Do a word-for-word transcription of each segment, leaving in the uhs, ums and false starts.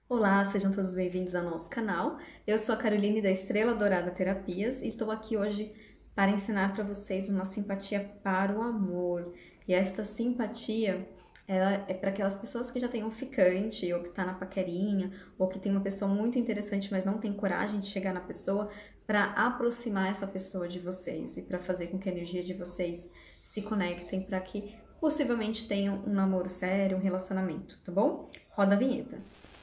Olá, sejam todos bem-vindos ao nosso canal. Eu sou a Caroline da Estrela Dourada Terapias e estou aqui hoje para ensinar para vocês uma simpatia para o amor. E esta simpatia, ela é para aquelas pessoas que já têm um ficante, ou que está na paquerinha, ou que tem uma pessoa muito interessante, mas não tem coragem de chegar na pessoa, para aproximar essa pessoa de vocês e para fazer com que a energia de vocês se conectem para que possivelmente tenham um namoro sério, um relacionamento, tá bom? Roda a vinheta.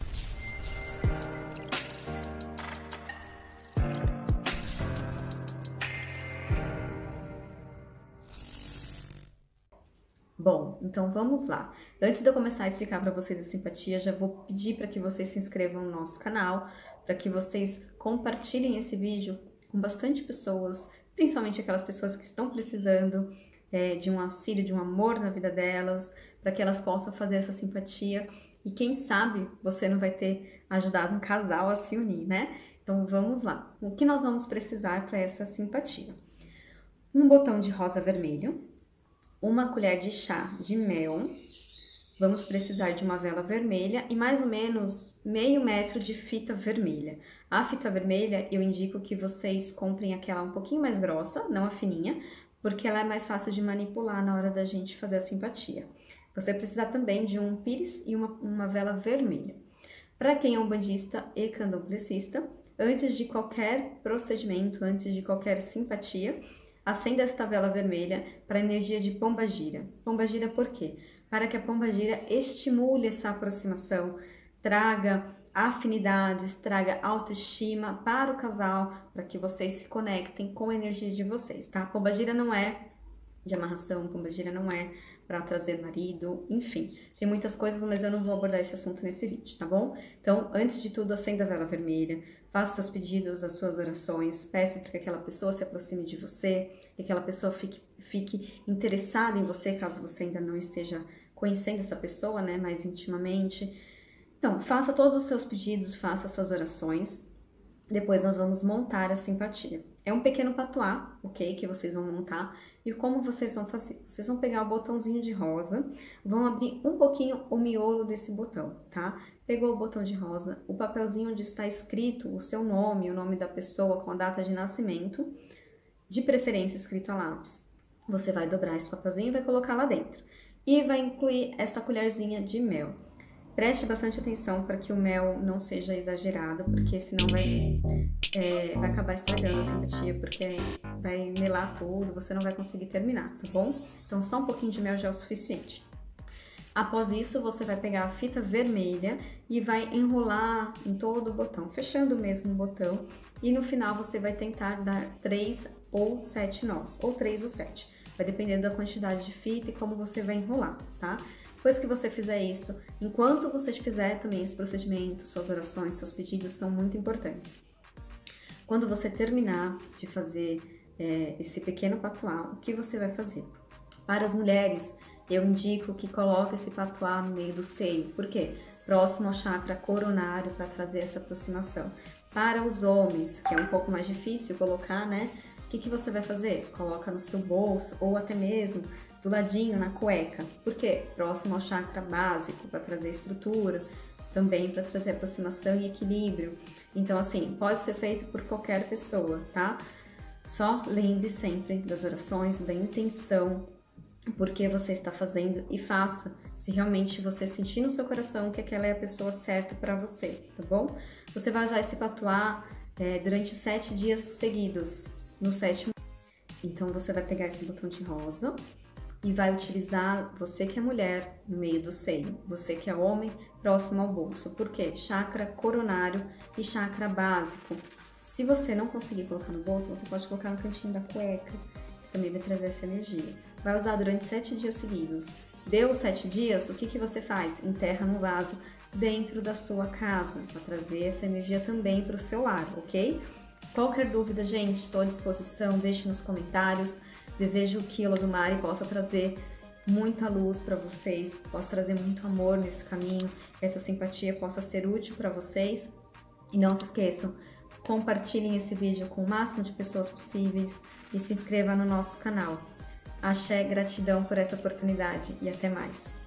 Bom, então vamos lá. Antes de eu começar a explicar para vocês a simpatia, já vou pedir para que vocês se inscrevam no nosso canal, para que vocês compartilhem esse vídeo com bastante pessoas, principalmente aquelas pessoas que estão precisando é, de um auxílio, de um amor na vida delas, para que elas possam fazer essa simpatia e quem sabe você não vai ter ajudado um casal a se unir, né? Então vamos lá. O que nós vamos precisar para essa simpatia? Um botão de rosa vermelho, uma colher de chá de mel, vamos precisar de uma vela vermelha e mais ou menos meio metro de fita vermelha. A fita vermelha eu indico que vocês comprem aquela um pouquinho mais grossa, não a fininha, porque ela é mais fácil de manipular na hora da gente fazer a simpatia. Você precisa também de um pires e uma, uma vela vermelha. Para quem é um bandista e candomblessista, antes de qualquer procedimento, antes de qualquer simpatia, acenda esta vela vermelha para a energia de Pombagira. Pombagira por quê? Para que a Pombagira estimule essa aproximação, traga afinidades, traga autoestima para o casal, para que vocês se conectem com a energia de vocês, tá? Pombagira não é de amarração, Pombagira não é para trazer marido, enfim, tem muitas coisas, mas eu não vou abordar esse assunto nesse vídeo, tá bom? Então, antes de tudo, acenda a vela vermelha, faça seus pedidos, as suas orações, peça para que aquela pessoa se aproxime de você, que aquela pessoa fique, fique interessada em você, caso você ainda não esteja conhecendo essa pessoa, né, mais intimamente. Então, faça todos os seus pedidos, faça as suas orações. Depois nós vamos montar a simpatia. É um pequeno patuá, ok? Que vocês vão montar. E como vocês vão fazer? Vocês vão pegar o botãozinho de rosa, vão abrir um pouquinho o miolo desse botão, tá? Pegou o botão de rosa, o papelzinho onde está escrito o seu nome, o nome da pessoa com a data de nascimento, de preferência escrito a lápis. Você vai dobrar esse papelzinho e vai colocar lá dentro. E vai incluir essa colherzinha de mel. Preste bastante atenção para que o mel não seja exagerado, porque senão vai, é, vai acabar estragando a simpatia, porque vai melar tudo, você não vai conseguir terminar, tá bom? Então só um pouquinho de mel já é o suficiente. Após isso, você vai pegar a fita vermelha e vai enrolar em todo o botão, fechando mesmo o botão, e no final você vai tentar dar três ou sete nós, ou três ou sete, vai depender da quantidade de fita e como você vai enrolar, tá? Depois que você fizer isso, enquanto você fizer também esse procedimento, suas orações, seus pedidos são muito importantes. Quando você terminar de fazer é, esse pequeno patuá, o que você vai fazer? Para as mulheres, eu indico que coloque esse patuá no meio do seio. Por quê? Próximo ao chakra coronário, para trazer essa aproximação. Para os homens, que é um pouco mais difícil colocar, né? O que, que você vai fazer? Coloca no seu bolso ou até mesmo do ladinho na cueca. Por quê? Próximo ao chakra básico, para trazer estrutura, também para trazer aproximação e equilíbrio. Então, assim, pode ser feito por qualquer pessoa, tá? Só lembre sempre das orações, da intenção, por que você está fazendo e faça se realmente você sentir no seu coração que aquela é a pessoa certa para você, tá bom? Você vai usar esse patuá é, durante sete dias seguidos, no sétimo. Então, você vai pegar esse botão de rosa e vai utilizar, você que é mulher, no meio do seio, você que é homem, próximo ao bolso. Por quê? Chakra coronário e chakra básico. Se você não conseguir colocar no bolso, você pode colocar no cantinho da cueca, que também vai trazer essa energia. Vai usar durante sete dias seguidos. Deu sete dias, o que, que você faz? Enterra no vaso dentro da sua casa, para trazer essa energia também para o seu lar, ok? Qualquer dúvida, gente, estou à disposição, deixe nos comentários. Desejo que o Olodumare possa trazer muita luz para vocês, possa trazer muito amor nesse caminho, essa simpatia possa ser útil para vocês. E não se esqueçam, compartilhem esse vídeo com o máximo de pessoas possíveis e se inscreva no nosso canal. Axé, gratidão por essa oportunidade e até mais!